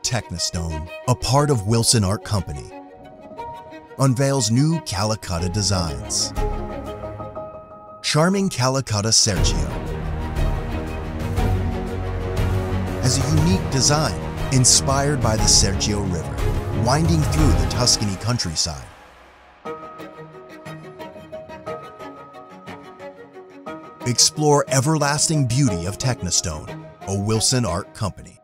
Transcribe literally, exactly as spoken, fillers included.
Technistone, a part of Wilsonart Company, unveils new Calacatta designs. Charming Calacatta Serchio has a unique design inspired by the Serchio River, winding through the Tuscany countryside. Explore everlasting beauty of Technistone, a Wilsonart company.